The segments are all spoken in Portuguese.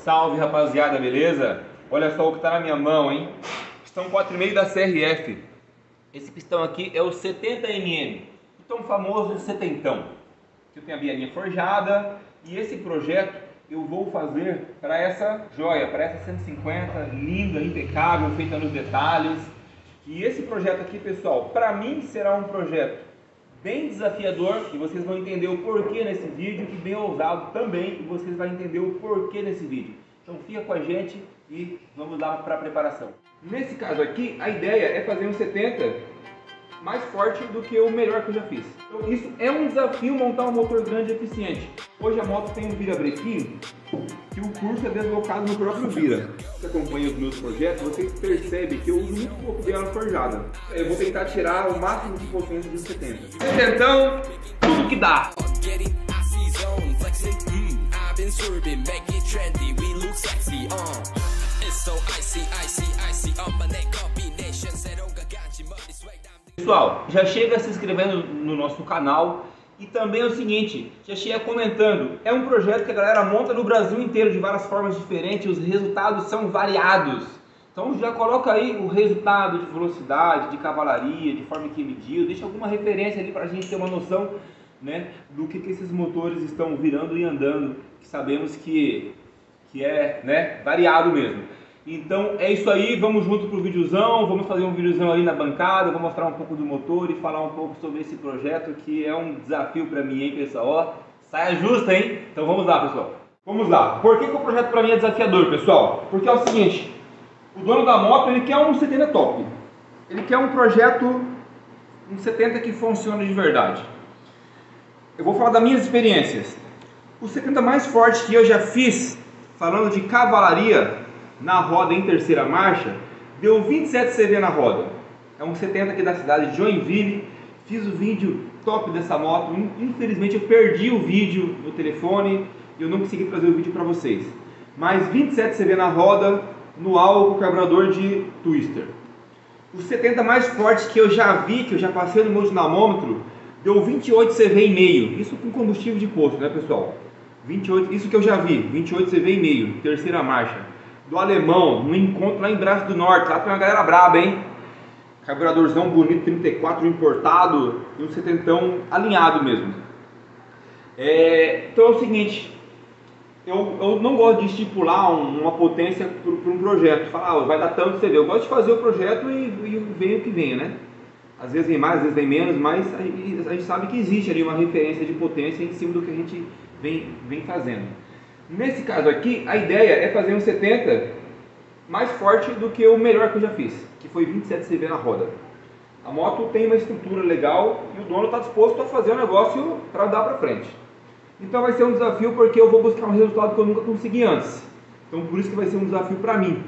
Salve rapaziada, beleza? Olha só o que tá na minha mão, hein? Pistão 4,5 da CRF. Esse pistão aqui é o 70mm, o tão famoso setentão. Que eu tenho a bianinha forjada e esse projeto eu vou fazer para essa joia, para essa 150, linda, impecável, feita nos detalhes. E esse projeto aqui, pessoal, para mim será um projeto bem desafiador e vocês vão entender o porquê nesse vídeo, e bem ousado também, e vocês vão entender o porquê nesse vídeo. Então fica com a gente e vamos lá para a preparação. Nesse caso aqui, a ideia é fazer um 70 mais forte do que o melhor que eu já fiz. Então isso é um desafio, montar um motor grande e eficiente. Hoje a moto tem um virabrequim que o curso é deslocado no próprio vira. Você acompanha os meus projetos, você percebe que eu uso muito pouco de ela forjada. Eu vou tentar tirar o máximo de potência de 70. Então, tudo que dá! Pessoal, já chega se inscrevendo no nosso canal e também é o seguinte, já chega comentando, é um projeto que a galera monta no Brasil inteiro de várias formas diferentes, os resultados são variados. Então já coloca aí o resultado de velocidade, de cavalaria, de forma que mediu, deixa alguma referência ali para a gente ter uma noção, né, do que esses motores estão virando e andando, que sabemos que é, né, variado mesmo. Então é isso aí, vamos junto pro videozão, vamos fazer um videozão ali na bancada, vou mostrar um pouco do motor e falar um pouco sobre esse projeto que é um desafio para mim, hein, pessoal? Ó, saia justa, hein? Então vamos lá, pessoal. Vamos lá. Por que o projeto para mim é desafiador, pessoal? Porque é o seguinte, o dono da moto, ele quer um 70 top. Ele quer um projeto, um 70 que funcione de verdade. Eu vou falar das minhas experiências. O 70 mais forte que eu já fiz, falando de cavalaria, na roda em terceira marcha, deu 27 CV na roda. É um 70 aqui da cidade de Joinville. Fiz o vídeo top dessa moto. Infelizmente eu perdi o vídeo no telefone e eu não consegui trazer o vídeo para vocês. Mas 27 CV na roda, no álcool carburador de Twister. O 70 mais forte que eu já vi, que eu já passei no meu dinamômetro, deu 28 CV e meio. Isso com combustível de posto, né, pessoal? 28, isso que eu já vi, 28 CV e meio, terceira marcha. Do alemão, no encontro lá em Braço do Norte, lá tem uma galera braba, hein? Carburadorzão bonito, 34 importado e um setentão alinhado mesmo. Então é o seguinte, eu não gosto de estipular uma potência para um projeto, falar, vai dar tanto CV. Eu gosto de fazer o projeto e venha o que venha, né? Às vezes vem mais, às vezes vem menos, mas a gente sabe que existe ali uma referência de potência em cima do que a gente vem fazendo. Nesse caso aqui, a ideia é fazer um 70 mais forte do que o melhor que eu já fiz, que foi 27 CV na roda. A moto tem uma estrutura legal e o dono está disposto a fazer o negócio para dar para frente. Então vai ser um desafio porque eu vou buscar um resultado que eu nunca consegui antes. Então por isso que vai ser um desafio para mim.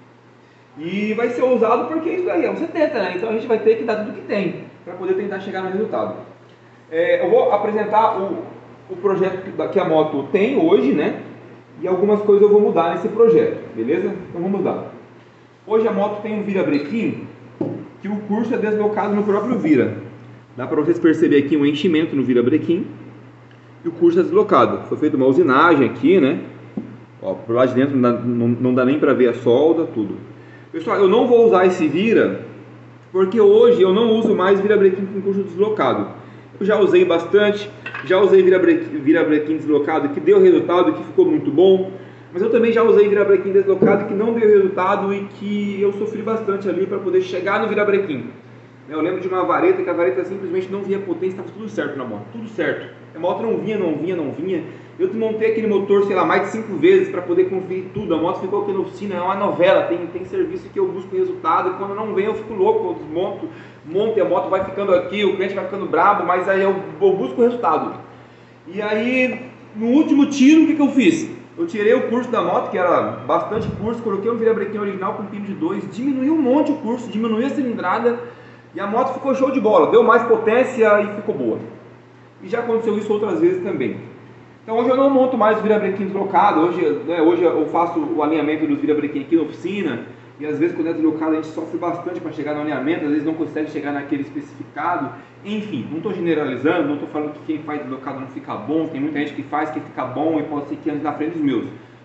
E vai ser ousado porque isso daí é um 70, né? Então a gente vai ter que dar tudo que tem para poder tentar chegar no resultado. Eu vou apresentar o projeto que a moto tem hoje, né? E algumas coisas eu vou mudar nesse projeto, beleza? Então vamos lá. Hoje a moto tem um virabrequim que o curso é deslocado no próprio vira. Dá para vocês perceberem aqui um enchimento no virabrequim e o curso é deslocado. Foi feita uma usinagem aqui, né? Ó, por lá de dentro não dá nem para ver a solda, tudo. Pessoal, eu não vou usar esse vira porque hoje eu não uso mais virabrequim com curso deslocado. Eu já usei bastante, já usei virabrequim deslocado que deu resultado, que ficou muito bom, mas eu também já usei virabrequim deslocado que não deu resultado e que eu sofri bastante ali para poder chegar no virabrequim. Eu lembro de uma vareta que a vareta simplesmente não via potência, estava tudo certo na moto, tudo certo. A moto não vinha. Eu desmontei aquele motor, sei lá, mais de 5 vezes para poder conferir tudo. A moto ficou aqui na oficina, é uma novela, tem serviço que eu busco resultado e quando não vem eu fico louco, eu desmonto, monto e a moto vai ficando aqui, o cliente vai ficando brabo, mas aí eu busco o resultado. E aí, no último tiro, o que eu fiz? Eu tirei o curso da moto, que era bastante curso, coloquei um virabrequim original com pino de 2, diminui um monte o curso, diminui a cilindrada e a moto ficou show de bola, deu mais potência e ficou boa. E já aconteceu isso outras vezes também. Então hoje eu não monto mais o virabrequim deslocado, hoje eu faço o alinhamento dos virabrequim aqui na oficina, e às vezes quando é deslocado a gente sofre bastante para chegar no alinhamento, às vezes não consegue chegar naquele especificado. Enfim, não estou generalizando, não estou falando que quem faz deslocado não fica bom, tem muita gente que faz que fica bom e pode ser que ande na frente dos meus.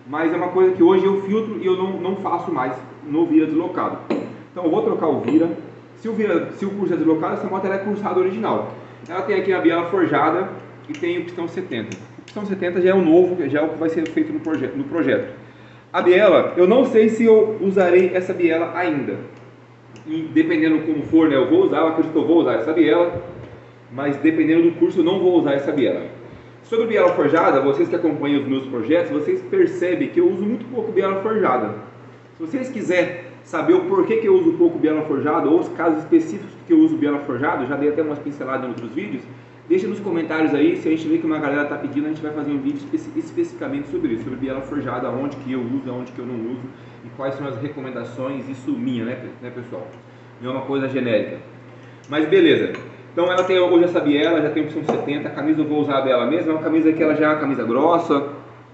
mas é uma coisa que hoje eu filtro e eu não faço mais no vira deslocado. Então eu vou trocar o vira. Se o curso é deslocado, essa moto ela é cursada original. Ela tem aqui a biela forjada e tem o pistão 70. O pistão 70 já é o novo, já é o que vai ser feito no projeto. A biela, eu não sei se eu usarei essa biela ainda. E dependendo como for, né, eu vou usar, eu acredito que eu vou usar essa biela, mas dependendo do curso eu não vou usar essa biela. Sobre biela forjada, vocês que acompanham os meus projetos, vocês percebem que eu uso muito pouco biela forjada. Se vocês quiserem saber o porquê que eu uso pouco biela forjada, ou os casos específicos que eu uso biela forjada, eu já dei até umas pinceladas em outros vídeos, deixa nos comentários aí, se a gente vê que uma galera está pedindo, a gente vai fazer um vídeo especificamente sobre isso, sobre biela forjada, onde que eu uso, onde que eu não uso, e quais são as recomendações, isso minha, né pessoal? Não é uma coisa genérica. Mas beleza. Então ela tem hoje essa biela, já tem opção 70, a camisa eu vou usar dela mesma, é uma camisa que ela já é uma camisa grossa.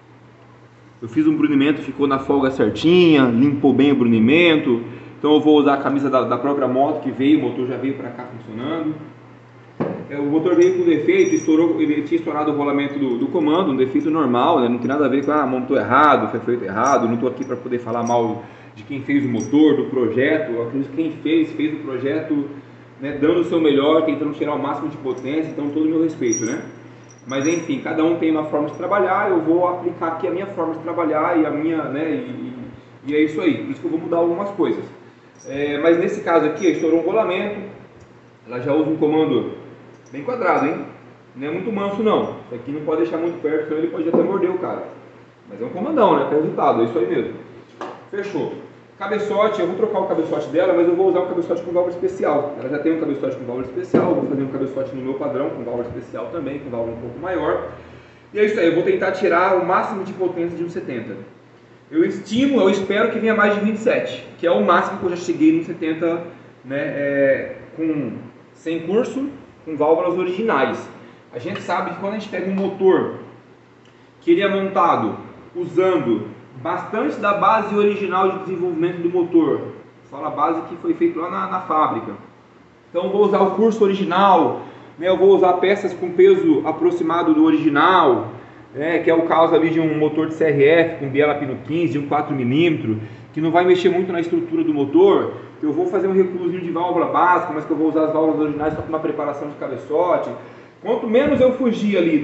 Eu fiz um brunimento, ficou na folga certinha, limpou bem o brunimento. Então eu vou usar a camisa da própria moto que veio, o motor já veio para cá funcionando. O motor veio com defeito, ele tinha estourado o rolamento do comando, um defeito normal, né? Não tem nada a ver com montou errado, foi feito errado. Não estou aqui para poder falar mal de quem fez o motor, do projeto. Eu acredito que quem fez o projeto, né, dando o seu melhor, tentando tirar o máximo de potência, então todo o meu respeito, né? Mas enfim, cada um tem uma forma de trabalhar, eu vou aplicar aqui a minha forma de trabalhar e a minha, né, e é isso aí, por isso que eu vou mudar algumas coisas. Mas nesse caso aqui, estourou um rolamento, ela já usa um comando bem quadrado, hein? Não é muito manso não, isso aqui não pode deixar muito perto, senão ele pode até morder o cara. Mas é um comandão, né, que é resultado, é isso aí mesmo. Fechou. Cabeçote, eu vou trocar o cabeçote dela, mas eu vou usar um cabeçote com válvula especial. Ela já tem um cabeçote com válvula especial, eu vou fazer um cabeçote no meu padrão com válvula especial também, com válvula um pouco maior. E é isso aí, eu vou tentar tirar o máximo de potência de um 70. Eu espero que venha mais de 27, que é o máximo que eu já cheguei no 70, né, sem curso, com válvulas originais. A gente sabe que quando a gente pega um motor que ele é montado usando bastante da base original de desenvolvimento do motor, fala a base que foi feita lá na fábrica. Então eu vou usar o curso original, né, eu vou usar peças com peso aproximado do original, né, que é o caso ali de um motor de CRF com biela pino 15, de um 4mm, que não vai mexer muito na estrutura do motor, que eu vou fazer um recuozinho de válvula básica, mas que eu vou usar as válvulas originais só com uma preparação de cabeçote. Quanto menos eu fugir ali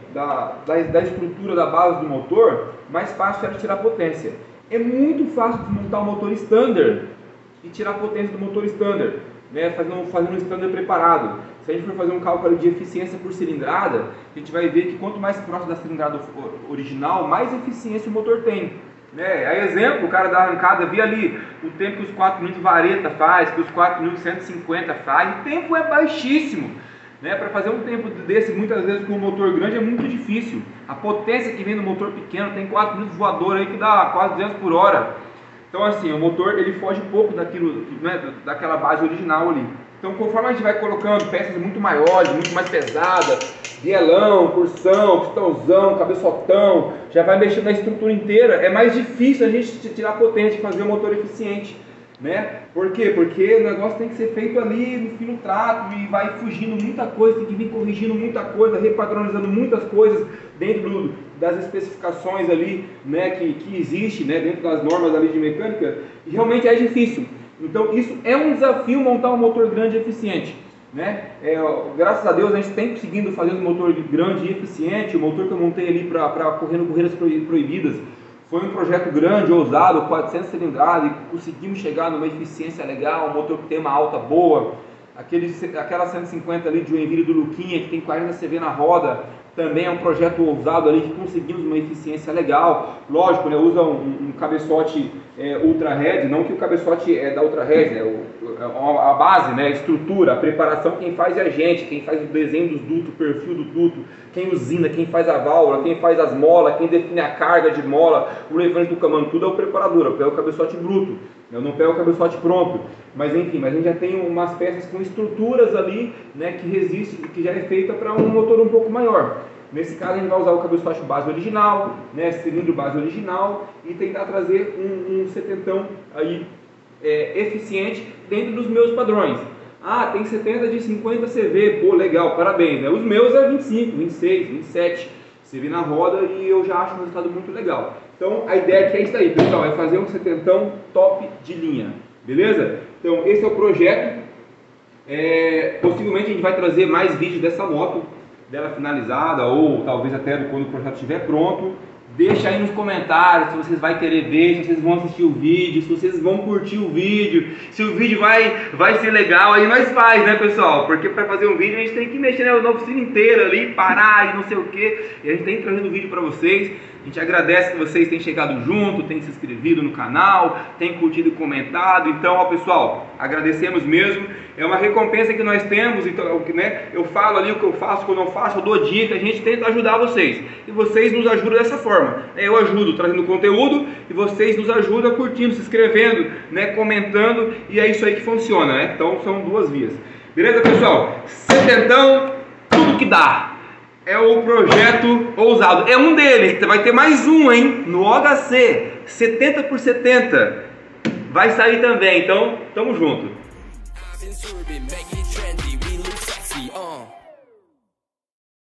da estrutura da base do motor, mais fácil era tirar potência. É muito fácil desmontar o motor standard e tirar a potência do motor standard, né? Fazendo um standard preparado. Se a gente for fazer um cálculo de eficiência por cilindrada, a gente vai ver que quanto mais próximo da cilindrada original, mais eficiência o motor tem. Né? A exemplo, o cara da arrancada vê ali o tempo que os 4mm vareta faz, que os 4mm 150 faz, o tempo é baixíssimo. Né? Para fazer um tempo desse, muitas vezes com um motor grande é muito difícil. A potência que vem no motor pequeno tem 4mm voador aí que dá quase 200 por hora. Então assim, o motor ele foge um pouco daquilo, né, daquela base original ali. Então conforme a gente vai colocando peças muito maiores, muito mais pesadas, bielão, cursão, pistãozão, cabeçotão, já vai mexendo na estrutura inteira, é mais difícil a gente tirar potência e fazer um motor eficiente. Né? Por quê? Porque o negócio tem que ser feito ali no fino trato e vai fugindo muita coisa, tem que vir corrigindo muita coisa, repadronizando muitas coisas dentro das especificações ali, né, que existe, né, dentro das normas ali de mecânica, e realmente é difícil. Então isso é um desafio montar um motor grande e eficiente. Né? Graças a Deus a gente tem conseguindo fazer um motor grande e eficiente. O motor que eu montei ali para correr no Corridas Proibidas foi um projeto grande, ousado, 400 cilindradas, e conseguimos chegar numa eficiência legal, um motor que tem uma alta boa. Aquela 150 ali de Joinville do Luquinha, que tem 40 CV na roda, também é um projeto ousado ali, que conseguimos uma eficiência legal. Lógico, né, usa um cabeçote Ultra Red, não que o cabeçote é da Ultra Red, né, a base, né, a estrutura, a preparação, quem faz é a gente, quem faz o desenho dos dutos, o perfil do duto, quem usina, quem faz a válvula, quem faz as molas, quem define a carga de mola, o levante do comando, tudo é o preparador. Eu pego o cabeçote bruto, eu não pego o cabeçote pronto, mas enfim, mas a gente já tem umas peças com estruturas ali, né, que resiste, que já é feita para um motor um pouco maior. Nesse caso a gente vai usar o cabeçote base original, né, cilindro base original, e tentar trazer um setentão aí eficiente dentro dos meus padrões. Ah, tem 70 de 50 CV, pô, legal, parabéns, né? Os meus é 25, 26, 27. servir na roda e eu já acho um resultado muito legal. Então a ideia aqui é isso aí, pessoal, é fazer um setentão top de linha, beleza? Então esse é o projeto. Possivelmente a gente vai trazer mais vídeos dessa moto, dela finalizada, ou talvez até quando o projeto estiver pronto. Deixa aí nos comentários se vocês vão querer ver, se vocês vão assistir o vídeo, se vocês vão curtir o vídeo, se o vídeo vai ser legal, aí nós faz, né, pessoal? Porque para fazer um vídeo a gente tem que mexer na oficina inteira ali, parar e não sei o que, e a gente tem trazendo vídeo para vocês. A gente agradece que vocês tenham chegado junto, tenham se inscrevido no canal, tenham curtido e comentado. Então, ó, pessoal, agradecemos mesmo. É uma recompensa que nós temos. Então, né, eu falo ali o que eu faço, o que eu não faço, eu dou dica, a gente tenta ajudar vocês. E vocês nos ajudam dessa forma. Eu ajudo trazendo conteúdo e vocês nos ajudam curtindo, se inscrevendo, né, comentando. E é isso aí que funciona, né? Então, são duas vias. Beleza, pessoal? Setentão, tudo que dá. É o projeto ousado, é um deles, vai ter mais um, hein, no OHC, 70x70, vai sair também, então, tamo junto.